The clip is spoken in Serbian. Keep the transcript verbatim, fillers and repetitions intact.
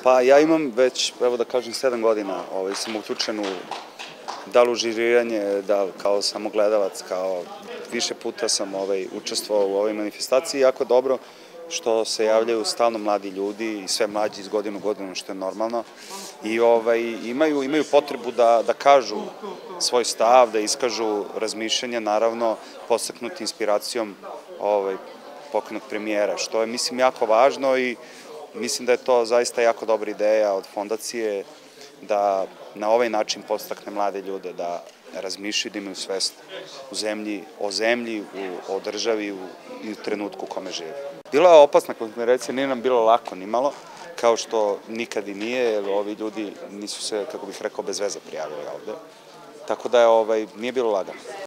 Pa ja imam već, evo da kažem, sedam godina ovaj, sam uključen u da li u žiriranje, da li kao samogledalac, kao više puta sam ovaj, učestvovao u ovoj manifestaciji. Jako dobro što se javljaju stalno mladi ljudi i sve mlađi iz godinu u godinu, što je normalno. I ovaj, imaju, imaju potrebu da, da kažu svoj stav, da iskažu razmišljanja, naravno podstaknuti inspiracijom ovaj, pokojnog premijera, što je, mislim, jako važno i mislim da je to zaista jako dobra ideja od fondacije da na ovaj način podstakne mlade ljude da razmišljaju, da imaju svest u zemlji, o zemlji, u, o državi u, i u trenutku u kome žive. Bilo je opasna konkurencija, nije nam bilo lako ni malo, kao što nikad i nije, jer ovi ljudi nisu se, kako bih rekao, bez veze prijavili ovde. Tako da je, ovaj, nije bilo lagano.